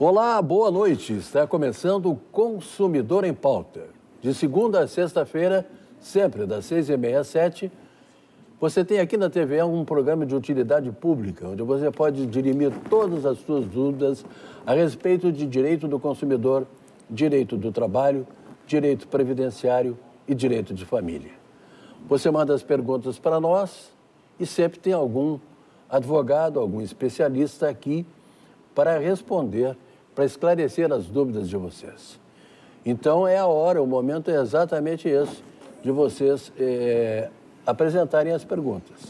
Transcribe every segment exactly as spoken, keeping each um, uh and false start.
Olá, boa noite. Está começando o Consumidor em Pauta. De segunda a sexta-feira, sempre das seis e meia às sete, você tem aqui na T V um programa de utilidade pública, onde você pode dirimir todas as suas dúvidas a respeito de direito do consumidor, direito do trabalho, direito previdenciário e direito de família. Você manda as perguntas para nós e sempre tem algum advogado, algum especialista aqui para responder, para esclarecer as dúvidas de vocês. Então, é a hora, o momento é exatamente esse, de vocês é, apresentarem as perguntas.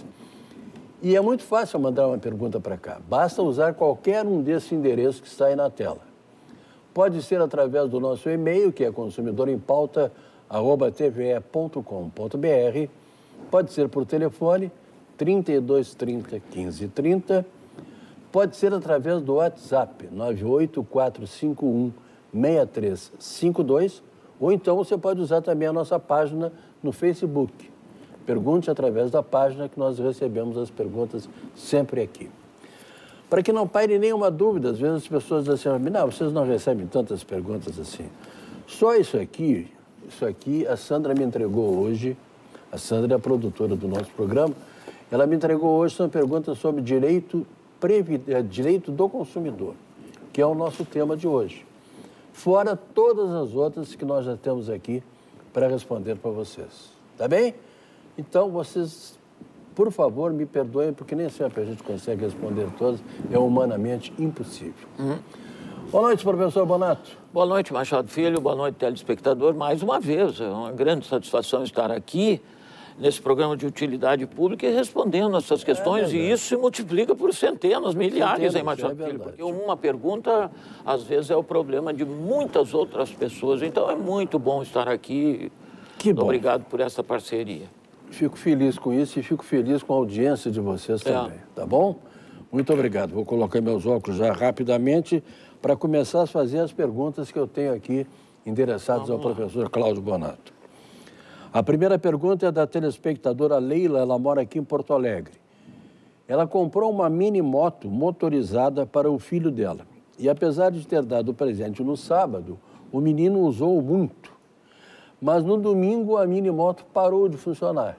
E é muito fácil mandar uma pergunta para cá. Basta usar qualquer um desses endereços que está aí na tela. Pode ser através do nosso e-mail, que é consumidorempauta arroba t v e ponto com ponto b r. Pode ser por telefone, trinta e dois, trinta, quinze, trinta. Pode ser através do WhatsApp, nove oito quatro cinco um, seis três cinco dois, ou então você pode usar também a nossa página no Facebook. Pergunte através da página que nós recebemos as perguntas sempre aqui. Para que não paire nenhuma dúvida, às vezes as pessoas dizem assim, não, vocês não recebem tantas perguntas assim. Só isso aqui, isso aqui a Sandra me entregou hoje, a Sandra é a produtora do nosso programa, ela me entregou hoje, são perguntas sobre direito direito do consumidor, que é o nosso tema de hoje. Fora todas as outras que nós já temos aqui para responder para vocês. Tá bem? Então, vocês, por favor, me perdoem, porque nem sempre a gente consegue responder todas, é humanamente impossível. Uhum. Boa noite, professor Bonato. Boa noite, Machado Filho, boa noite, telespectador. Mais uma vez, é uma grande satisfação estar aqui nesse programa de utilidade pública e respondendo essas questões, é e isso se multiplica por centenas, milhares, hein, Machado Filho? Porque uma pergunta, às vezes, é o problema de muitas outras pessoas. Então, é muito bom estar aqui. Que bom. Obrigado por essa parceria. Fico feliz com isso e fico feliz com a audiência de vocês também, é. Tá bom? Muito obrigado. Vou colocar meus óculos já rapidamente para começar a fazer as perguntas que eu tenho aqui endereçadas Vamos ao lá. professor Cláudio Bonato. A primeira pergunta é da telespectadora Leila, ela mora aqui em Porto Alegre. Ela comprou uma mini moto motorizada para o filho dela. E apesar de ter dado o presente no sábado, o menino usou muito. Mas no domingo a mini moto parou de funcionar.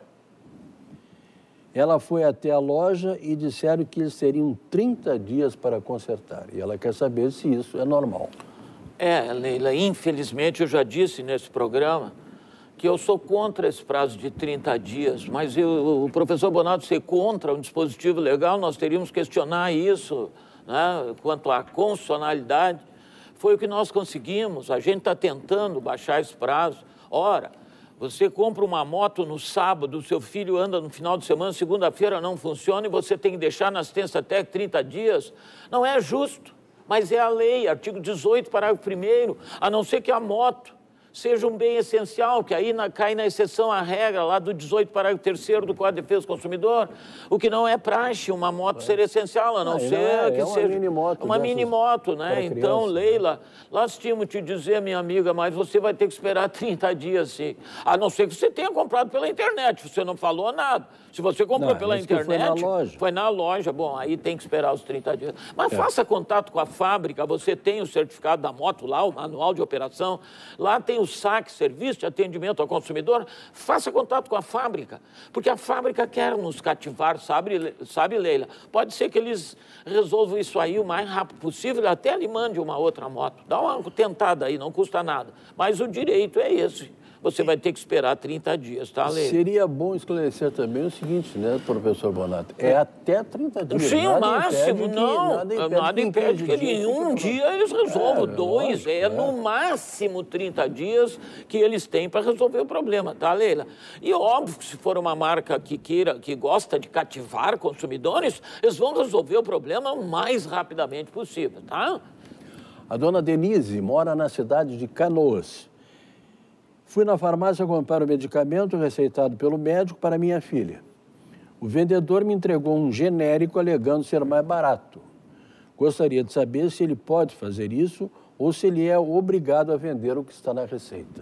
Ela foi até a loja e disseram que eles teriam trinta dias para consertar. E ela quer saber se isso é normal. É, Leila, infelizmente eu já disse nesse programa que eu sou contra esse prazo de trinta dias, mas eu, o professor Bonato ser contra um dispositivo legal, nós teríamos que questionar isso, né, quanto à constitucionalidade. Foi o que nós conseguimos, a gente está tentando baixar esse prazo. Ora, você compra uma moto no sábado, o seu filho anda no final de semana, segunda-feira não funciona e você tem que deixar na assistência técnica trinta dias. Não é justo, mas é a lei, artigo dezoito, parágrafo primeiro, a não ser que a moto seja um bem essencial, que aí na, cai na exceção à regra lá do dezoito, parágrafo terceiro do Código de Defesa do Consumidor, o que não é praxe uma moto é. ser essencial, a não, não ser é, que é uma seja mini -moto uma mini-moto, né? Então, criança, Leila, né? Lastimo te dizer, minha amiga, mas você vai ter que esperar trinta dias, sim. A não ser que você tenha comprado pela internet, você não falou nada. Se você comprou não, pela internet, foi na loja. Foi na loja, bom, aí tem que esperar os trinta dias. Mas é. faça contato com a fábrica, você tem o certificado da moto lá, o manual de operação, lá tem o saque, serviço de atendimento ao consumidor, faça contato com a fábrica, porque a fábrica quer nos cativar, sabe, sabe, Leila? Pode ser que eles resolvam isso aí o mais rápido possível, até lhe mande uma outra moto. Dá uma tentada aí, não custa nada. Mas o direito é esse. Você vai ter que esperar trinta dias, tá, Leila? Seria bom esclarecer também o seguinte, né, professor Bonato? É até trinta dias. Sim, o máximo, que, não. Nada impede, nada impede que, que em um dia eles resolvam. É, dois, lógico, é, é no máximo trinta dias que eles têm para resolver o problema, tá, Leila? E óbvio que se for uma marca que queira, que gosta de cativar consumidores, eles vão resolver o problema o mais rapidamente possível, tá? A dona Denise mora na cidade de Canoas. Fui na farmácia comprar o medicamento receitado pelo médico para minha filha. O vendedor me entregou um genérico alegando ser mais barato. Gostaria de saber se ele pode fazer isso ou se ele é obrigado a vender o que está na receita.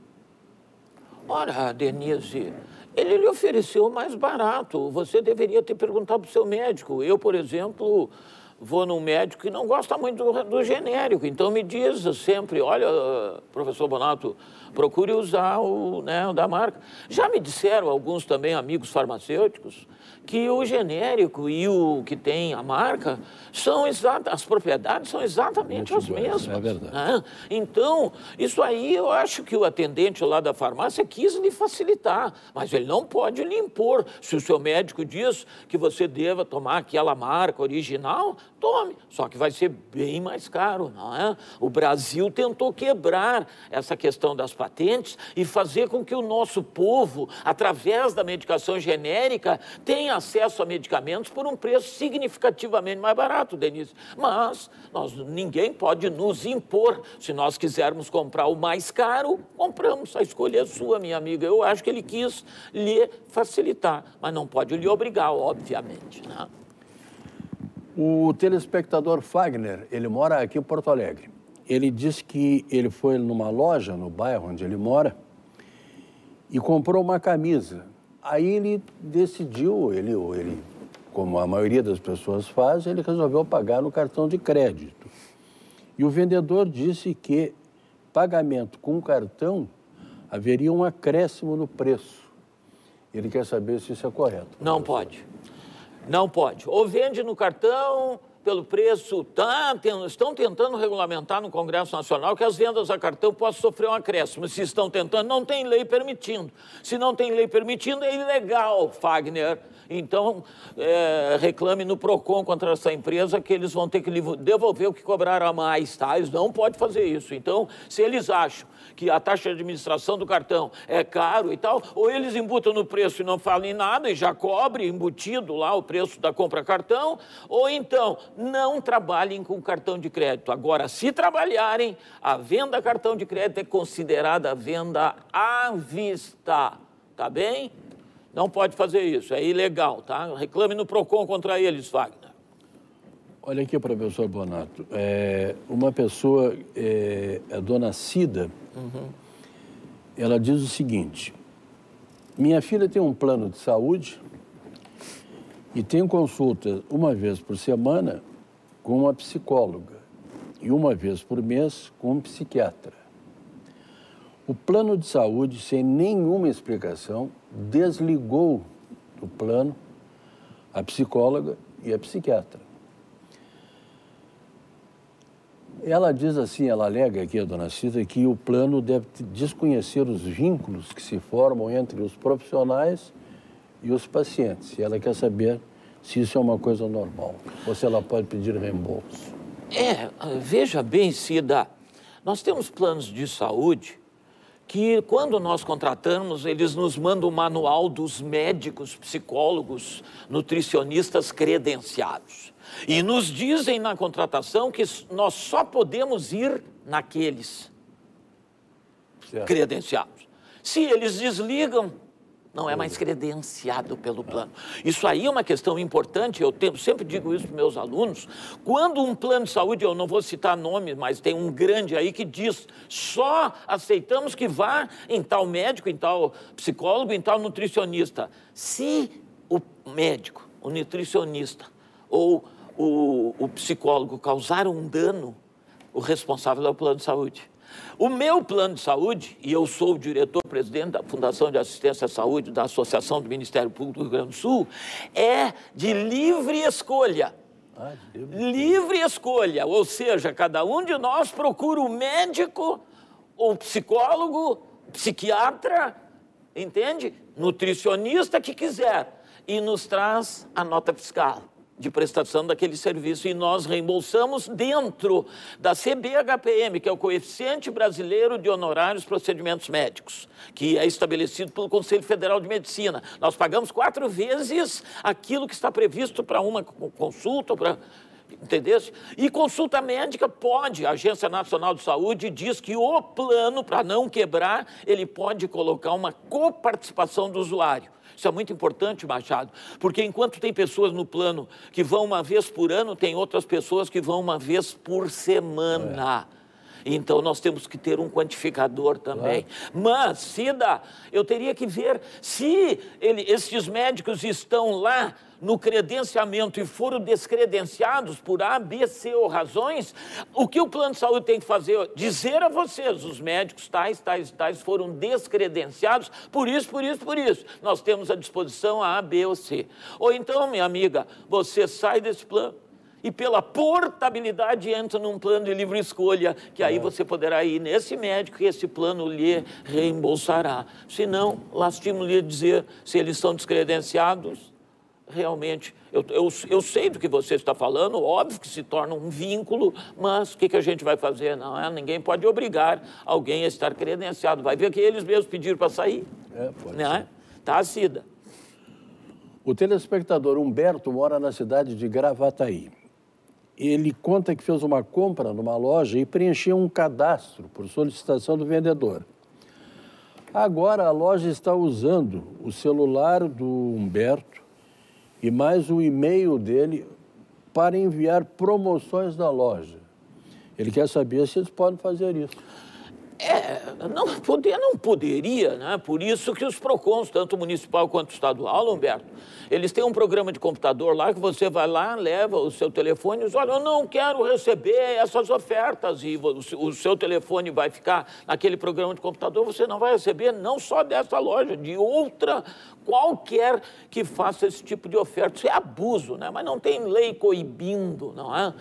Ora, Denise, ele lhe ofereceu mais barato. Você deveria ter perguntado para o seu médico. Eu, por exemplo, vou num médico que não gosta muito do, do genérico, então me diz sempre, olha, professor Bonato, procure usar o, né, o da marca. Já me disseram alguns também amigos farmacêuticos que o genérico e o que tem a marca são exatas, as propriedades são exatamente as mesmas. É verdade. Né? Então, isso aí eu acho que o atendente lá da farmácia quis lhe facilitar, mas ele não pode lhe impor. Se o seu médico diz que você deva tomar aquela marca original, tome, só que vai ser bem mais caro, não é? O Brasil tentou quebrar essa questão das patentes e fazer com que o nosso povo, através da medicação genérica, tenha acesso a medicamentos por um preço significativamente mais barato, Denise. Mas nós, ninguém pode nos impor. Se nós quisermos comprar o mais caro, compramos. A escolha é sua, minha amiga. Eu acho que ele quis lhe facilitar, mas não pode lhe obrigar, obviamente, né? O telespectador Fagner, ele mora aqui em Porto Alegre. Ele disse que ele foi numa loja no bairro onde ele mora e comprou uma camisa. Aí ele decidiu, ele, ele, como a maioria das pessoas faz, ele resolveu pagar no cartão de crédito. E o vendedor disse que pagamento com cartão haveria um acréscimo no preço. Ele quer saber se isso é correto. Não pode. Não pode. Ou vende no cartão pelo preço, tá, estão tentando regulamentar no Congresso Nacional que as vendas a cartão possam sofrer um acréscimo. Se estão tentando, não tem lei permitindo. Se não tem lei permitindo, é ilegal, Fagner. Então, é, reclame no PROCON contra essa empresa que eles vão ter que devolver o que cobraram a mais, tá? Eles não podem fazer isso. Então, se eles acham que a taxa de administração do cartão é caro e tal, ou eles embutam no preço e não falam em nada e já cobre embutido lá o preço da compra cartão, ou então não trabalhem com cartão de crédito. Agora, se trabalharem, a venda cartão de crédito é considerada venda à vista, tá bem? Não pode fazer isso, é ilegal, tá? Reclame no PROCON contra eles, Wagner. Olha aqui, professor Bonato, é, uma pessoa, é, a dona Cida, uhum. ela diz o seguinte: minha filha tem um plano de saúde e tem consulta uma vez por semana com uma psicóloga e uma vez por mês com um psiquiatra. O plano de saúde, sem nenhuma explicação, desligou do plano a psicóloga e a psiquiatra. Ela diz assim, ela alega aqui, a dona Cida, que o plano deve desconhecer os vínculos que se formam entre os profissionais e os pacientes. E ela quer saber se isso é uma coisa normal, ou se ela pode pedir reembolso. É, veja bem, Cida, nós temos planos de saúde que, quando nós contratamos, eles nos mandam o manual dos médicos, psicólogos, nutricionistas credenciados. E nos dizem na contratação que nós só podemos ir naqueles certo. credenciados. Se eles desligam, não é mais credenciado pelo plano. Isso aí é uma questão importante, eu sempre digo isso para meus alunos. Quando um plano de saúde, eu não vou citar nome, mas tem um grande aí que diz, só aceitamos que vá em tal médico, em tal psicólogo, em tal nutricionista. Se o médico, o nutricionista ou o, o psicólogo causaram um dano, o responsável é o plano de saúde. O meu plano de saúde, e eu sou o diretor-presidente da Fundação de Assistência à Saúde da Associação do Ministério Público do Rio Grande do Sul, é de livre escolha. Ah, livre escolha, ou seja, cada um de nós procura o médico, ou psicólogo, psiquiatra, entende? Nutricionista que quiser, e nos traz a nota fiscal de prestação daquele serviço, e nós reembolsamos dentro da C B H P M, que é o Coeficiente Brasileiro de Honorários Procedimentos Médicos, que é estabelecido pelo Conselho Federal de Medicina. Nós pagamos quatro vezes aquilo que está previsto para uma consulta, para... Entendeu? E consulta médica pode, a Agência Nacional de Saúde diz que o plano, para não quebrar, ele pode colocar uma coparticipação do usuário. Isso é muito importante, Machado, porque enquanto tem pessoas no plano que vão uma vez por ano, tem outras pessoas que vão uma vez por semana. É. Então, nós temos que ter um quantificador também. Claro. Mas, Cida, eu teria que ver se ele, esses médicos estão lá no credenciamento e foram descredenciados por A, B, C ou razões. O que o plano de saúde tem que fazer? Dizer a vocês, os médicos tais, tais, tais foram descredenciados por isso, por isso, por isso. Nós temos à disposição a A, B ou C. Ou então, minha amiga, você sai desse plano e pela portabilidade entra num plano de livre escolha, que aí você poderá ir nesse médico e esse plano lhe reembolsará. Se não, lastimo-lhe dizer, se eles são descredenciados, realmente, eu, eu, eu sei do que você está falando, óbvio que se torna um vínculo, mas o que, que a gente vai fazer? Não, é, ninguém pode obrigar alguém a estar credenciado. Vai ver que eles mesmos pediram para sair. É, pode né? Tá, Cida? O telespectador Humberto mora na cidade de Gravataí. Ele conta que fez uma compra numa loja e preencheu um cadastro por solicitação do vendedor. Agora a loja está usando o celular do Humberto e mais o e-mail dele para enviar promoções da loja. Ele quer saber se eles podem fazer isso. É, não, poder, não poderia, né? Por isso que os PROCONs, tanto municipal quanto estadual, Humberto, eles têm um programa de computador lá que você vai lá, leva o seu telefone e diz, olha, eu não quero receber essas ofertas e o seu telefone vai ficar naquele programa de computador, você não vai receber não só dessa loja, de outra qualquer que faça esse tipo de oferta. Isso é abuso, né? Mas não tem lei coibindo, não é?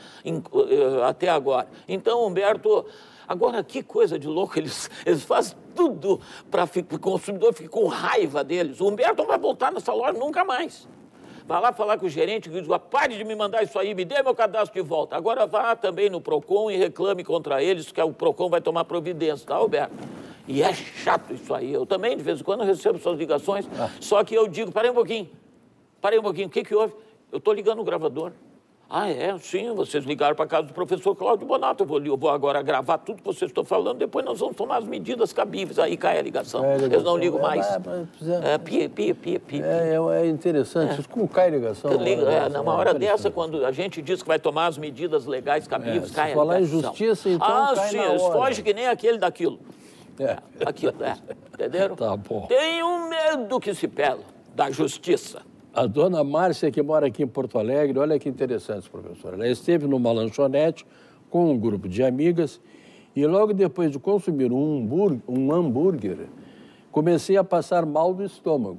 Até agora. Então, Humberto... Agora, que coisa de louco, eles, eles fazem tudo para o consumidor ficar com raiva deles. O Humberto não vai voltar nessa loja nunca mais. Vai lá falar com o gerente e diz, pare de me mandar isso aí, me dê meu cadastro de volta. Agora vá também no PROCON e reclame contra eles, que o PROCON vai tomar providência, tá, Humberto? E é chato isso aí. Eu também, de vez em quando, recebo suas ligações, ah. Só que eu digo, parei um pouquinho, parei um pouquinho, o que que houve? Eu estou ligando o gravador. Ah, é? Sim, vocês ligaram para a casa do professor Cláudio Bonato. Eu vou, eu vou agora gravar tudo que vocês estão falando, depois nós vamos tomar as medidas cabíveis. Aí cai a ligação. É, a ligação. Eles não ligam mais. É, é, é, pia, pia, pia, pia. É, é interessante. É. Como cai a ligação? Liga, é, numa hora dessa, quando a gente diz que vai tomar as medidas legais cabíveis, é, cai a ligação. Se falar em justiça, então ah, cai sim, na hora. Eles fogem que nem aquele daquilo. É. Aquilo, é. Entenderam? Tá bom. Tenho medo que se pela da justiça. A dona Márcia, que mora aqui em Porto Alegre, olha que interessante, professora. Ela esteve numa lanchonete com um grupo de amigas e logo depois de consumir um hambúrguer, um hambúrguer, comecei a passar mal do estômago.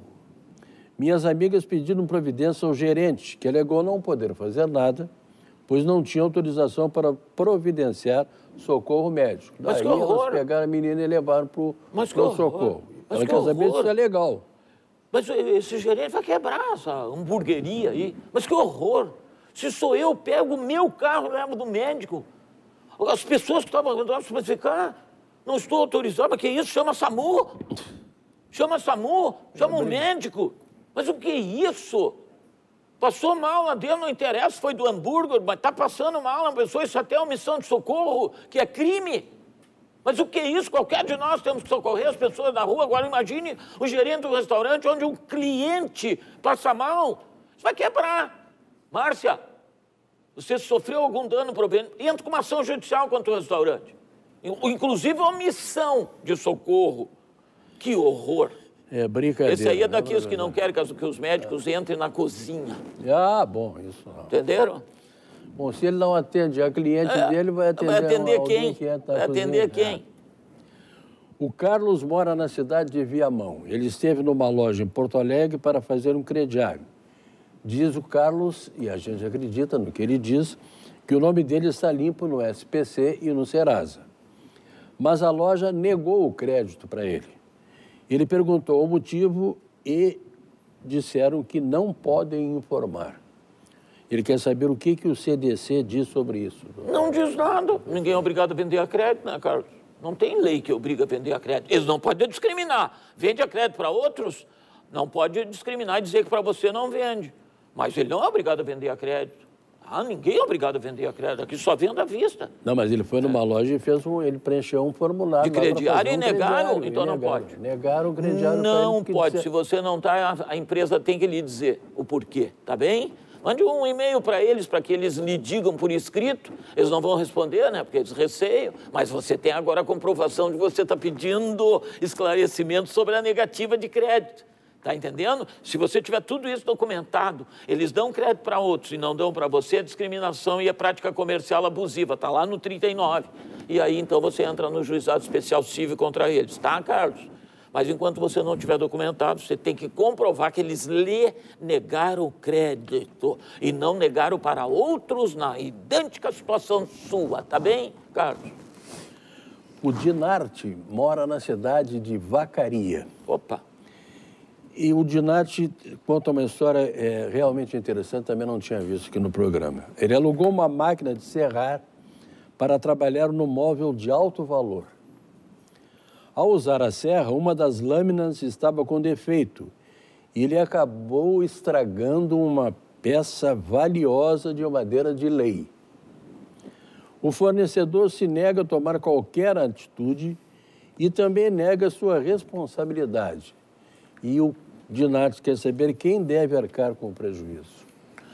Minhas amigas pediram providência ao gerente, que alegou não poder fazer nada, pois não tinha autorização para providenciar socorro médico. Mas Daí que horror! Elas pegaram a menina e levaram para o socorro. Mas Ela que quer saber horror. se é legal. Mas esse gerente vai quebrar essa hamburgueria aí. Mas que horror! Se sou eu, pego o meu carro e levo do médico. As pessoas que estavam andando para ficar, não estou autorizado, mas que isso? Chama SAMU. Chama SAMU, chama um médico. Mas o que é isso? Passou mal lá dentro, não interessa, foi do hambúrguer, mas está passando mal uma pessoa, isso até é omissão de socorro, que é crime. Mas o que é isso? Qualquer de nós temos que socorrer as pessoas na rua. Agora imagine o gerente do restaurante onde um cliente passa mal. Isso vai quebrar. Márcia, você sofreu algum dano, entra com uma ação judicial contra o restaurante. Inclusive omissão de socorro. Que horror. É brincadeira. Esse aí é daqueles que não querem que os médicos entrem na cozinha. Ah, bom, isso não. Entenderam? Bom, se ele não atende a cliente é, dele, vai atender, vai atender quem? Que entra vai atender quem? É. O Carlos mora na cidade de Viamão. Ele esteve numa loja em Porto Alegre para fazer um crediário. Diz o Carlos, e a gente acredita no que ele diz, que o nome dele está limpo no S P C e no Serasa. Mas a loja negou o crédito para ele. Ele perguntou o motivo e disseram que não podem informar. Ele quer saber o que, que o C D C diz sobre isso. Não diz nada. Ninguém é obrigado a vender a crédito, né, Carlos? Não tem lei que obriga a vender a crédito. Eles não podem discriminar. Vende a crédito para outros, não pode discriminar e dizer que para você não vende. Mas ele não é obrigado a vender a crédito. Ah, ninguém é obrigado a vender a crédito. Aqui só vende à vista. Não, mas ele foi numa é. loja e fez um, ele preencheu um formulário. De crediário e um negaram? Crediário, então e não negaram, pode. Negaram o crediário. Não pode. Disser... Se você não está, a empresa tem que lhe dizer o porquê. Tá bem? Mande um e-mail para eles, para que eles lhe digam por escrito. Eles não vão responder, né? Porque eles receiam. Mas você tem agora a comprovação de que você está pedindo esclarecimento sobre a negativa de crédito. Está entendendo? Se você tiver tudo isso documentado, eles dão crédito para outros e não dão para você, é discriminação e é prática comercial abusiva. Está lá no trinta e nove. E aí, então, você entra no juizado especial civil contra eles. Tá, Carlos? Mas enquanto você não tiver documentado, você tem que comprovar que eles lhe negaram crédito e não negaram para outros na idêntica situação sua. Tá bem, Carlos? O Dinarte mora na cidade de Vacaria. Opa! E o Dinarte conta uma história é, realmente interessante, também não tinha visto aqui no programa. Ele alugou uma máquina de serrar para trabalhar no móvel de alto valor. Ao usar a serra, uma das lâminas estava com defeito e ele acabou estragando uma peça valiosa de madeira de lei. O fornecedor se nega a tomar qualquer atitude e também nega sua responsabilidade. E o Dinarte quer saber quem deve arcar com o prejuízo.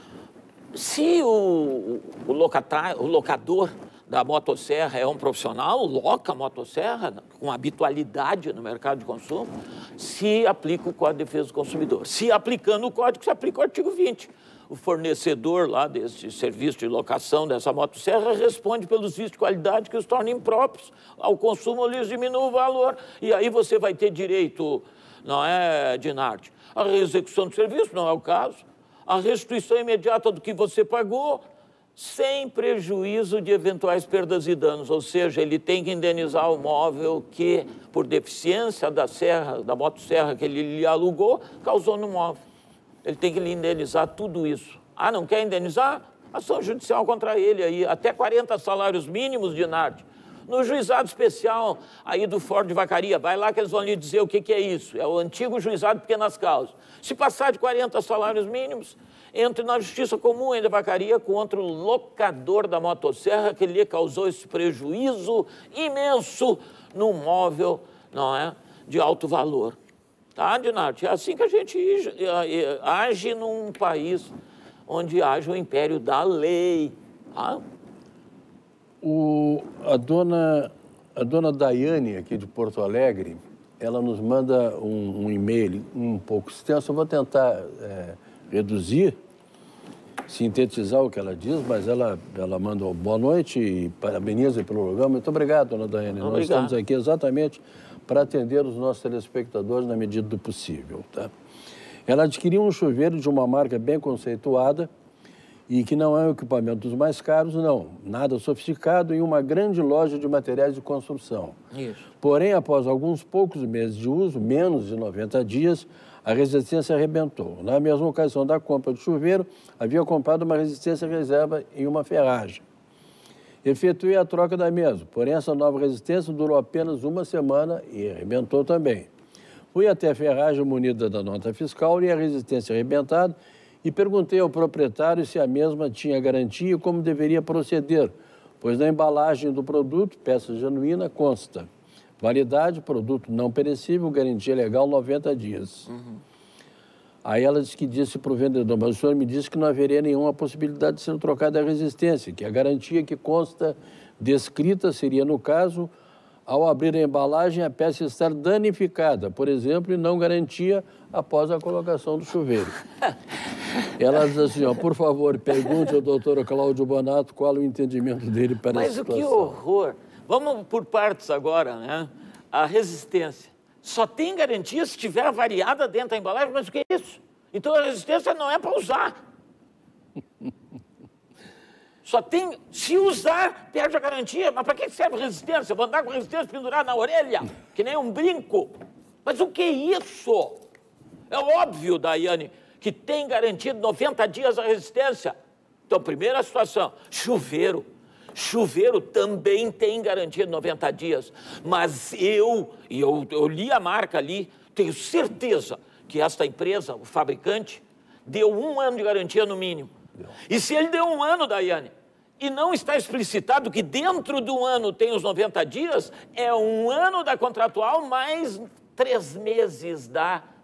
Se o, o, locatário, o locador da motosserra é um profissional, loca a motosserra com habitualidade no mercado de consumo, se aplica o Código de Defesa do Consumidor. Se aplicando o código, se aplica o artigo vinte. O fornecedor lá desse serviço de locação dessa motosserra responde pelos vícios de qualidade que os tornam impróprios ao consumo ou lhes diminui o valor. E aí você vai ter direito, não é, Dinarte, a reexecução do serviço, não é o caso, a restituição imediata do que você pagou, sem prejuízo de eventuais perdas e danos, ou seja, ele tem que indenizar o móvel que, por deficiência da serra, da motosserra que ele lhe alugou, causou no móvel. Ele tem que lhe indenizar tudo isso. Ah, não quer indenizar? Ação judicial contra ele aí, até quarenta salários mínimos, Dinarte. No juizado especial aí do Fórum de Vacaria, vai lá que eles vão lhe dizer o que, que é isso. É o antigo juizado de pequenas causas. Se passar de quarenta salários mínimos, entre na justiça comum em Vacaria contra o locador da motosserra que lhe causou esse prejuízo imenso num móvel, não é, de alto valor. Tá, Dinarte? É assim que a gente age num país onde age o império da lei. Tá? O, a, dona, a dona Daiane, aqui de Porto Alegre, ela nos manda um, um e-mail um pouco extenso. Eu vou tentar é, reduzir, sintetizar o que ela diz, mas ela, ela manda boa noite e parabeniza pelo programa. Muito obrigado, dona Daiane. Obrigado. Nós estamos aqui exatamente para atender os nossos telespectadores na medida do possível. Tá? Ela adquiriu um chuveiro de uma marca bem conceituada e que não é um equipamento dos mais caros, não. Nada sofisticado, em uma grande loja de materiais de construção. Isso. Porém, após alguns poucos meses de uso, menos de noventa dias, a resistência arrebentou. Na mesma ocasião da compra do chuveiro, havia comprado uma resistência reserva em uma ferragem. Efetuei a troca da mesma, porém essa nova resistência durou apenas uma semana e arrebentou também. Fui até a ferragem munida da nota fiscal e a resistência arrebentada e perguntei ao proprietário se a mesma tinha garantia e como deveria proceder, pois na embalagem do produto, peça genuína, consta validade, produto não perecível, garantia legal noventa dias. Uhum. Aí ela disse que disse para o vendedor, mas o senhor me disse que não haveria nenhuma possibilidade de ser trocada a resistência, que a garantia que consta descrita seria, no caso, ao abrir a embalagem, a peça estar danificada, por exemplo, e não garantia após a colocação do chuveiro. Ela diz assim, ó, por favor, pergunte ao doutor Cláudio Bonato qual o entendimento dele para mas essa situação. Mas o que horror! Vamos por partes agora, né? A resistência. Só tem garantia se estiver variada dentro da embalagem, mas o que é isso? Então a resistência não é para usar. Só tem, se usar, perde a garantia. Mas para que serve resistência? Eu vou andar com resistência pendurada na orelha, que nem um brinco. Mas o que é isso? É óbvio, Daiane, que tem garantia de noventa dias a resistência. Então, primeira situação, chuveiro. Chuveiro também tem garantia de noventa dias, mas eu, e eu, eu li a marca ali, tenho certeza que esta empresa, o fabricante, deu um ano de garantia no mínimo. E se ele deu um ano, Daiane, e não está explicitado que dentro do ano tem os noventa dias, é um ano da contratual mais três meses da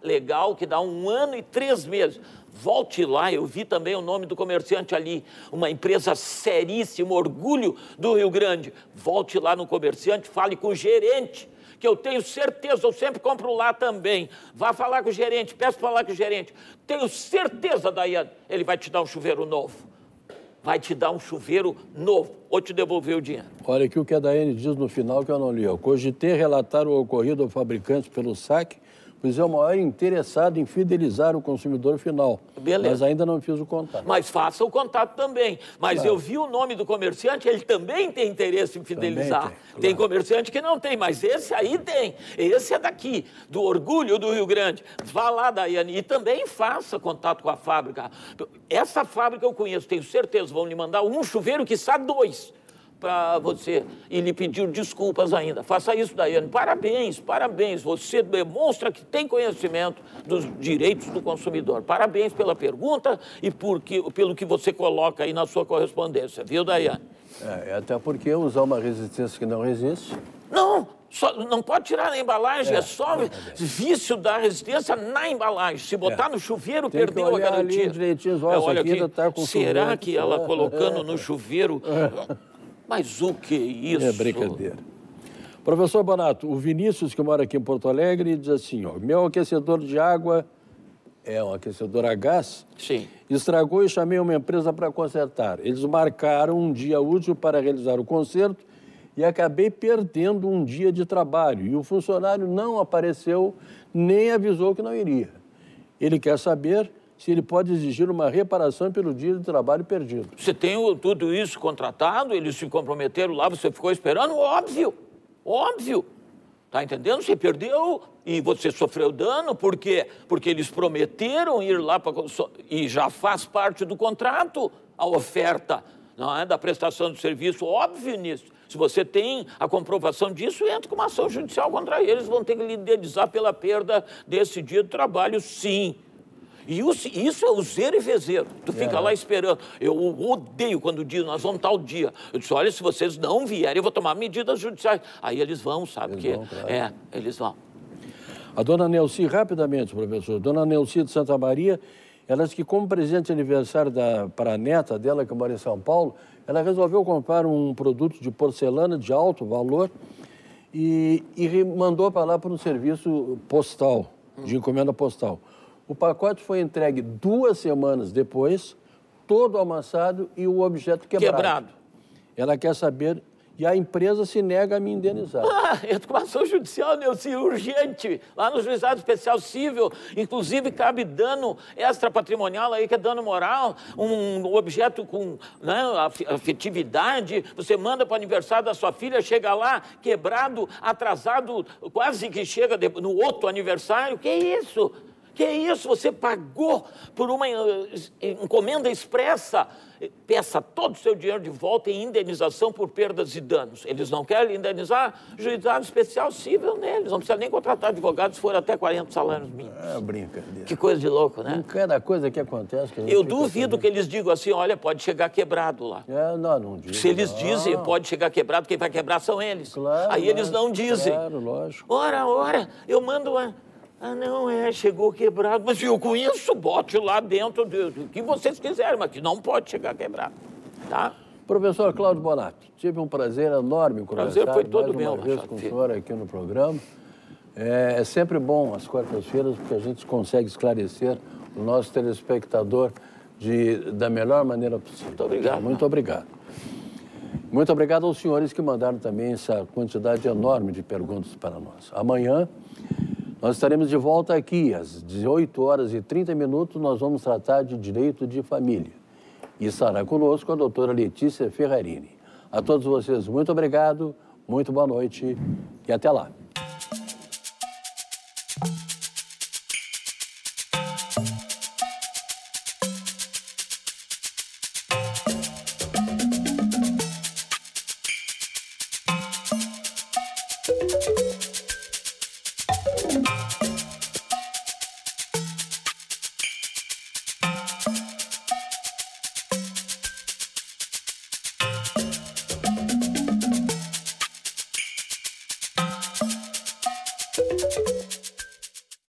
legal que dá um ano e três meses. Volte lá, eu vi também o nome do comerciante ali, uma empresa seríssima, orgulho do Rio Grande. Volte lá no comerciante, fale com o gerente, que eu tenho certeza, eu sempre compro lá também. Vá falar com o gerente, peço para falar com o gerente. Tenho certeza, Daiane, ele vai te dar um chuveiro novo. Vai te dar um chuveiro novo, ou te devolver o dinheiro. Olha aqui o que a Daiane diz no final, que eu não li. Eu cogitei relatar o ocorrido ao fabricante pelo saque, pois é o maior interessado em fidelizar o consumidor final. Beleza. Mas ainda não fiz o contato. Mas faça o contato também. Mas claro. Eu vi o nome do comerciante, ele também tem interesse em fidelizar. Tem, claro. Tem comerciante que não tem, mas esse aí tem. Esse é daqui, do orgulho do Rio Grande. Vá lá, Daiane, e também faça contato com a fábrica. Essa fábrica eu conheço, tenho certeza, vão lhe mandar um chuveiro, quiçá dois, para você, e lhe pedir desculpas ainda. Faça isso, Daiane. Parabéns, parabéns. Você demonstra que tem conhecimento dos direitos do consumidor. Parabéns pela pergunta e por que, pelo que você coloca aí na sua correspondência. Viu, Daiane? É, até porque usar uma resistência que não resiste... Não, só, não pode tirar na embalagem, é, é só é vício da resistência na embalagem. Se botar é. no chuveiro, tem perdeu a garantia. Direitinho, olha, é, olha aqui, tá com será chuveiro, que ela é, colocando é, no chuveiro... É. Mas o que é isso? É brincadeira. Professor Bonato, o Vinícius, que mora aqui em Porto Alegre, diz assim, ó, meu aquecedor de água é um aquecedor a gás. Sim. Estragou e chamei uma empresa para consertar. Eles marcaram um dia útil para realizar o conserto e acabei perdendo um dia de trabalho. E o funcionário não apareceu, nem avisou que não iria. Ele quer saber se ele pode exigir uma reparação pelo dia de trabalho perdido. Você tem o, tudo isso contratado, eles se comprometeram lá, você ficou esperando? Óbvio, óbvio. Tá entendendo? Você perdeu e você sofreu dano, por quê? Porque eles prometeram ir lá para... E já faz parte do contrato a oferta, não é? Da prestação de serviço, óbvio nisso. Se você tem a comprovação disso, entra com uma ação judicial contra eles, vão ter que lhe indenizar pela perda desse dia de trabalho, sim. E isso é o zero e vezeiro. Tu fica é. lá esperando. Eu odeio quando diz, nós vamos tal dia. Eu disse, olha, se vocês não vierem, eu vou tomar medidas judiciais. Aí eles vão, sabe? Eles que vão, claro. É, eles vão. A dona Nelci, rapidamente, professor. Dona Nelci de Santa Maria, ela disse que como presente de aniversário da, para a neta dela, que mora em São Paulo, ela resolveu comprar um produto de porcelana de alto valor e, e mandou para lá para um serviço postal, de encomenda postal. O pacote foi entregue duas semanas depois, todo amassado e o objeto quebrado. Quebrado. Ela quer saber, e a empresa se nega a me indenizar. Ah, entra com ação judicial, Nelci, urgente, lá no Juizado Especial Cível, inclusive cabe dano extrapatrimonial aí, que é dano moral, um objeto com né, afetividade, você manda para o aniversário da sua filha, chega lá, quebrado, atrasado, quase que chega no outro aniversário, que isso? Que isso? Você pagou por uma encomenda expressa. Peça todo o seu dinheiro de volta em indenização por perdas e danos. Eles não querem indenizar, juizado especial cível neles. Não precisa nem contratar advogados se for até quarenta salários mínimos. É brincadeira. Que coisa de louco, né? Cada coisa que acontece... Que Eu duvido que eles digam assim, olha, pode chegar quebrado lá. É, não, não digo. Se eles não. dizem, pode chegar quebrado, quem vai quebrar são eles. Claro, Aí lógico, eles não dizem. Claro, lógico. Ora, ora, eu mando uma... Ah, não, é, chegou quebrado. Mas eu conheço, bote lá dentro do, do que vocês quiserem, mas que não pode chegar quebrado, tá? Professor Cláudio Bonato, tive um prazer enorme conversar prazer foi todo mais meu, uma vez com o senhor aqui no programa. É, é sempre bom às quartas-feiras, porque a gente consegue esclarecer o nosso telespectador de, da melhor maneira possível. Muito obrigado. Muito obrigado. Muito obrigado aos senhores que mandaram também essa quantidade enorme de perguntas para nós. Amanhã... Nós estaremos de volta aqui às dezoito horas e trinta minutos, nós vamos tratar de direito de família. E estará conosco a doutora Letícia Ferrarini. A todos vocês, muito obrigado, muito boa noite e até lá.